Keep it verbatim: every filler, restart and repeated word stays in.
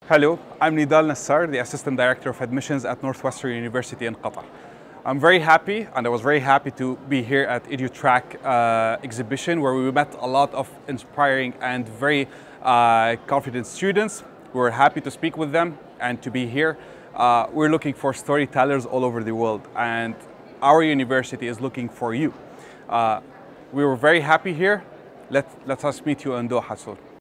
Hello, I'm Nidal Nassar, the Assistant Director of Admissions at Northwestern University in Qatar. I'm very happy, and I was very happy to be here at EduTraC uh, exhibition, where we met a lot of inspiring and very uh, confident students. We were happy to speak with them and to be here. Uh, we're looking for storytellers all over the world, and our university is looking for you. Uh, we were very happy here. Let, let us meet you in Doha soon.